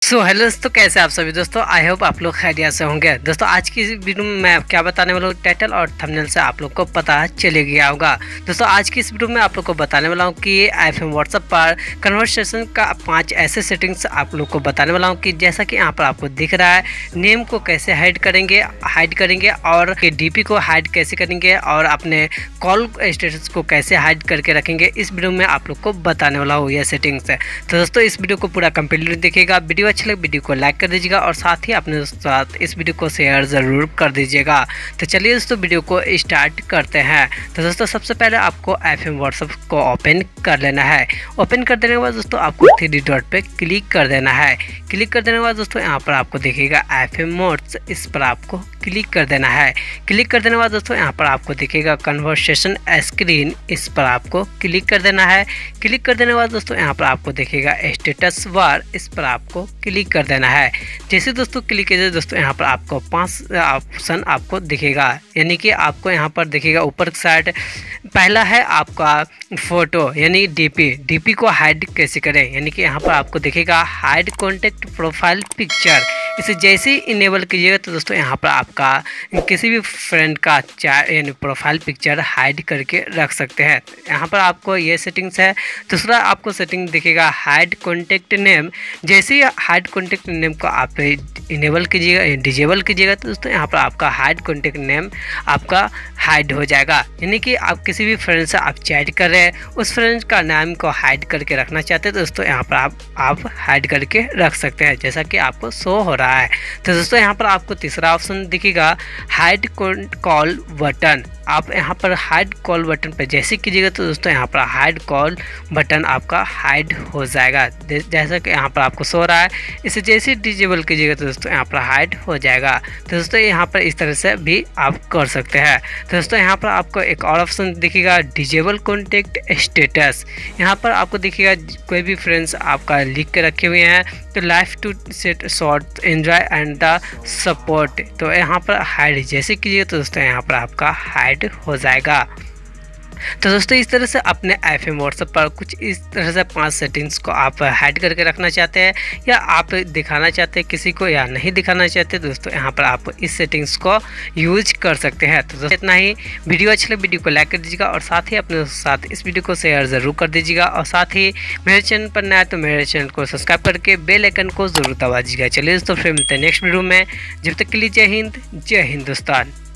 So hello दोस्तों, कैसे आप सभी दोस्तों। आई होप आप लोग खैरियत से होंगे। दोस्तों आज की इस वीडियो में मैं क्या बताने वाला हूँ, टाइटल और थंबनेल से आप लोग को पता चले गया होगा। दोस्तों आज की इस वीडियो में आप लोग को बताने वाला हूँ कि FM व्हाट्सएप पर कन्वर्सेशन का 5 ऐसे सेटिंग्स आप लोग को बताने वाला हूँ कि जैसा कि यहाँ पर आपको दिख रहा है, नेम को कैसे हाइड करेंगे और DP को हाइड कैसे करेंगे और अपने कॉल स्टेटस को कैसे हाइड करके रखेंगे। इस वीडियो में आप लोग को बताने वाला हूँ ये सेटिंग्स है। तो दोस्तों इस वीडियो को पूरा कंप्लीट देखिएगा। वीडियो अच्छा लगे वीडियो को लाइक कर दीजिएगा और साथ ही अपने साथ इस वीडियो को शेयर ज़रूर कर दीजिएगा। तो चलिए दोस्तों वीडियो को स्टार्ट करते हैं। तो दोस्तों सबसे पहले आपको FM व्हाट्सएप को ओपन कर लेना है। ओपन कर देने के बाद दोस्तों आपको 3 डॉट पे क्लिक कर देना है। क्लिक कर देने के बाद दोस्तों यहाँ पर आपको दिखेगा FM मोड्स, इस पर आपको क्लिक कर देना है। क्लिक कर देने के बाद दोस्तों यहाँ पर आपको दिखेगा कन्वर्सेशन स्क्रीन, इस पर आपको क्लिक कर देना है। क्लिक कर देने के बाद दोस्तों यहाँ पर आपको दिखेगा स्टेटस बार, इस पर आपको क्लिक कर देना है। जैसे दोस्तों क्लिक कीजिए दोस्तों यहाँ पर आपको 5 ऑप्शन आपको दिखेगा, यानी कि आपको यहाँ पर दिखेगा ऊपर साइड। पहला है आपका फ़ोटो यानी DP को हाइड कैसे करें, यानी कि यहाँ पर आपको दिखेगा हाइड कॉन्टेक्ट प्रोफाइल पिक्चर। इसे जैसे ही इनेबल कीजिएगा तो दोस्तों यहाँ पर आपका किसी भी फ्रेंड का यानी प्रोफाइल पिक्चर हाइड करके रख सकते हैं। यहाँ पर आपको ये सेटिंग्स है। दूसरा आपको सेटिंग दिखेगा हाइड कॉन्टेक्ट नेम। जैसे ही हाइड कॉन्टेक्ट नेम को आप इनेबल कीजिएगा, डिजेबल कीजिएगा तो दोस्तों यहाँ पर आपका हाइड कॉन्टेक्ट नेम आपका हाइड हो जाएगा। यानी कि आप किसी भी फ्रेंड से आप चैट कर रहे हैं, उस फ्रेंड का नाम को हाइड करके रखना चाहते हैं तो दोस्तों यहाँ पर आप हाइड करके रख सकते हैं, जैसा कि आपको शो हो रहा है। तो दोस्तों यहाँ पर आपको तीसरा ऑप्शन दिखेगा हाइड कॉल बटन। आप यहाँ पर हाइड कॉल बटन पर जैसे कीजिएगा तो दोस्तों यहाँ पर हाइड कॉल बटन आपका हाइड हो जाएगा, जैसा कि यहाँ पर आपको शो रहा है। इसे जैसे डिजेबल कीजिएगा तो दोस्तों यहाँ पर हाइड हो जाएगा। तो दोस्तों यहाँ पर इस तरह से भी आप कर सकते हैं। तो दोस्तों यहाँ पर आपको एक और ऑप्शन दिखेगा डिजेबल कॉन्टेक्ट स्टेटस। यहाँ पर आपको दिखेगा कोई भी फ्रेंड्स आपका लिख के रखे हुए हैं तो life to set short enjoy and the support, तो यहाँ पर हाइड जैसे कीजिएगा तो दोस्तों यहाँ पर आपका हाइड हो जाएगा। तो दोस्तों इस तरह से अपने FM व्हाट्सएप पर कुछ इस तरह से 5 सेटिंग्स को आप हाइड करके रखना चाहते हैं या आप दिखाना चाहते हैं किसी को या नहीं दिखाना चाहते, दोस्तों यहाँ पर आप इस सेटिंग्स को यूज कर सकते हैं। तो दोस्तों इतना ही। वीडियो अच्छा लगे वीडियो को लाइक कर दीजिएगा और साथ ही अपने साथ इस वीडियो को शेयर ज़रूर कर दीजिएगा और साथ ही मेरे चैनल पर नया तो मेरे चैनल को सब्सक्राइब करके बेल आइकन को ज़रूर दबा दीजिएगा। चलिए दोस्तों फिर मिलते हैं नेक्स्ट वीडियो में। जब तक के लिए जय हिंद, जय हिंदुस्तान।